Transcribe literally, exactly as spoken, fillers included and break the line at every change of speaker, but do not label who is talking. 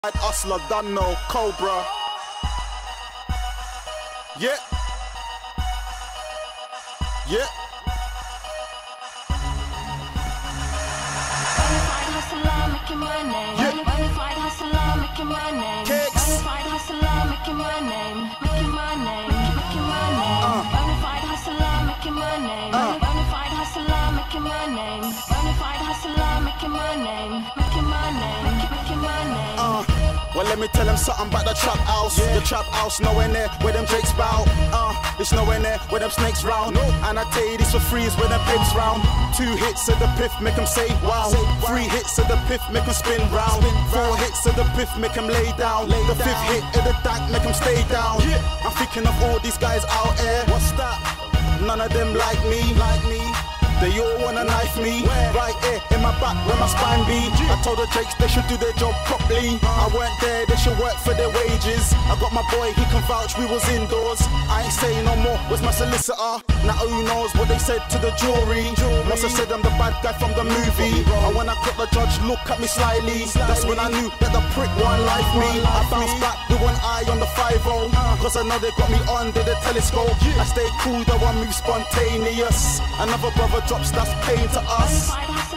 Hustler, done no, Cobra. Yeah. Yeah.
Bonafide hustler, making my name.
Yeah.
Bonafide hustler, making my name.
Kicks.
Bonafide hustler, making my name. Making my name. Making my name.
Uh.
Bonafide hustler, making my name.
Uh.
Bonafide hustler, making my name. Bonafide hustler, making my name. Making my name. Making my name.
Uh. Well, let me tell them something about the trap house. Yeah. The trap house, nowhere near where them drakes bout. Uh, it's nowhere near where them snakes round. No. And I tell you this for free is where them pips round. Two hits of the piff make them say wow. Say, wow. Three hits of the piff make them spin round. Spin Four round. Hits of the piff make them lay down. Lay the down. Fifth hit of the dank make them stay down. Yeah. I'm thinking of all these guys out there. What's that? None of them like me. Like me. They all wanna knife me. Where? Right here in my back where my spine be. I told the Drakes they should do their job properly. I weren't there, they should work for their wages. I got my boy, he can vouch we was indoors. I ain't saying no more, was my solicitor. Now who knows what they said to the jury. Must have said I'm the bad guy from the movie. And when I got the judge look at me slyly, that's when I knew that the prick won't like me. I bounced back with one eye on the five oh, cause I know they got me under the telescope. I stay cool though I move spontaneous. Another brother drops, that's pain to us.